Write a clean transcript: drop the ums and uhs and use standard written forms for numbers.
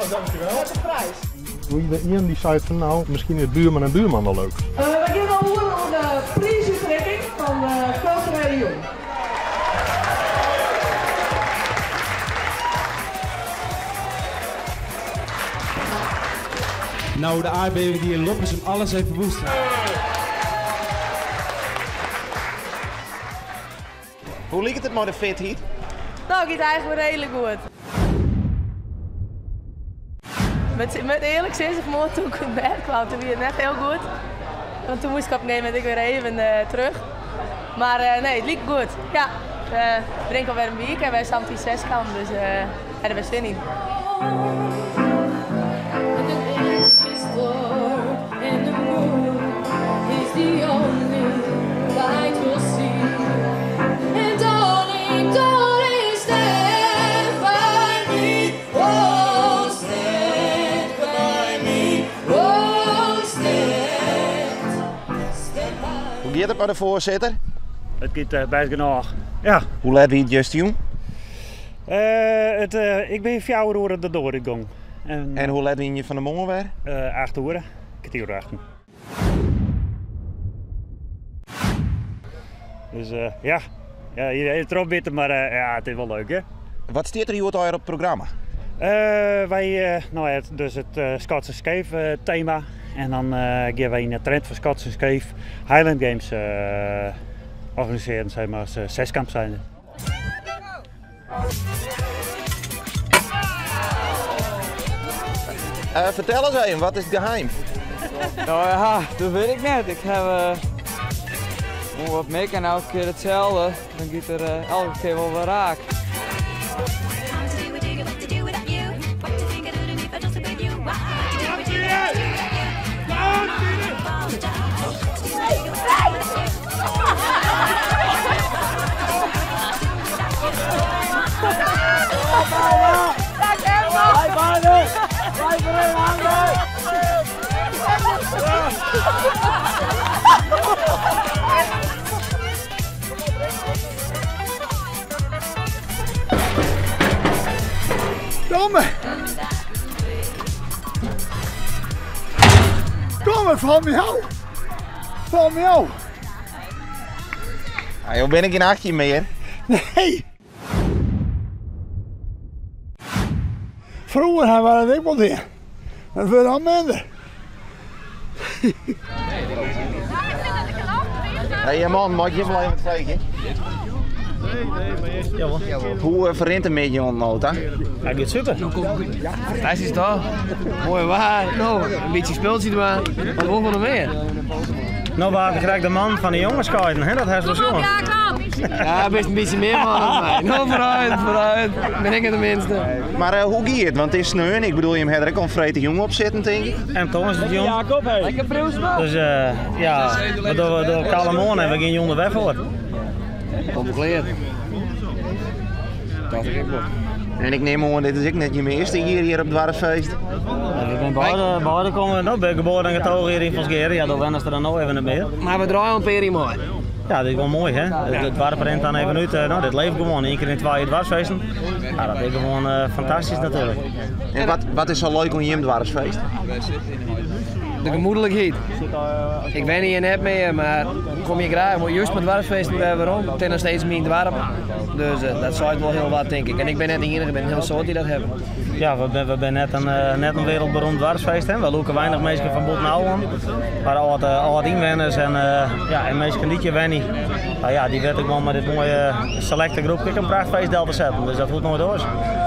Nou, dankjewel. Met de prijs. Hoe iedereen die zei van nou, misschien is buurman en buurman wel leuk. We gaan al horen aan de prijsuitreiking van de Culturele Jong. Nou, de aardbeving die in Loppersum alles heeft verwoest. Hoe ligt het met de fit hier? Nou, het gaat eigenlijk redelijk goed. Met eerlijk gezegd, toen ik in bed kwam, toen was het net heel goed. Want toen moest ik op een gegeven moment weer even terug. Maar nee, het liep goed. Ja, we drinken alweer een bier en wij staan op die 6 kant, dus daar hebben we zin in. Hoe gaat het met de voorzitter? Het gaat best genoeg. Ja. Hoe laat wie het juist jong? Ik ben 4 uur de doorgang. En hoe laat wie je van de morgen weer? 8 uur. Kwartier 8. Dus ja, je weet het erop weten, maar ja, het is wel leuk hè. Wat staat er hier op het programma? Wij, dus het Scots Escape thema. En dan gaan wij in de trend van Scots Escape Highland Games organiseren, zeg maar, als zeskamp zijn. Vertel eens even, wat is het geheim? Nou ja, dat weet ik net. Ik heb wat mee en elke keer hetzelfde. Dan gaat er elke keer wel wat raak. Domme! Domme, van jou! Van jou! Ah, joh, ben ik in 18 meer? Nee! Vroeger hebben we dat ook wel weer. Dat wordt al minder. Hey man, mag je hem even kijken? Nee, hoe verrent het met je ontnota? Hij gaat super. Fantastisch toch? Mooi waar. Nou, een beetje speeltje erbij. Wat mogen we nog meer? Nou, we hebben gelijk de man van de jongenskaarten, hè? Dat heeft wel zo. Ja, best een beetje meer man dan mij. Nou, vooruit. Ben ik het de minste. Maar hoe gaat het? Want het is sneu en ik bedoel, je hebt er ook al een vrete jongen op zitten, denk ik. En Tom is het jong. Jacob, hé. Lekker proost. Dus ja, we door Kalemoon hebben we geen jongen weg voor. Compleet. Dat is wel. En ik neem aan, dit is ook net je eerste hier op het Dwarfsfeest. Ik ben beide komen, nou ben ik geboren en getogen hier in Vosgeren. Ja, dan wennen ze er dan nog even niet meer. Maar we draaien een peri mooi. Ja, dat is wel mooi hè. Het dwarp rent dan even uit, nou dit leeft gewoon 1 keer in 2 dwarsfeesten. Ja, dat is gewoon fantastisch natuurlijk. En wat is zo leuk aan je Dwarfsfeest? De gemoedelijkheid. Ik ben niet in het meer, maar kom je graag. Maar juist met dwarfsfeesten bij waarom? Het is nog steeds meer dwarp. Dus dat zou het wel heel wat denk ik. En ik ben net de enige, ik ben heel soort die dat hebben. Ja, we zijn net een wereldberoemd dwarsfeest. We lopen weinig mensen van boven aan. Maar al wat inwoners en mensen die wennen. Nou ja, die werd ik wel met dit mooie selecte groep een prachtfeest te zetten. Dus dat voelt nooit door.